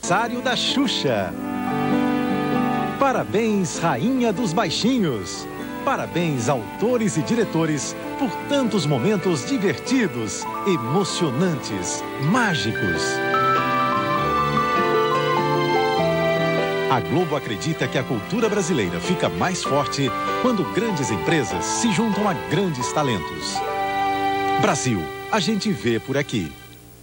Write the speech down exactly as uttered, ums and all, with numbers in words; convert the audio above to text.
aniversário da Xuxa. Parabéns, Rainha dos Baixinhos. Parabéns, autores e diretores, por tantos momentos divertidos, emocionantes, mágicos. A Globo acredita que a cultura brasileira fica mais forte quando grandes empresas se juntam a grandes talentos. Brasil, a gente vê por aqui.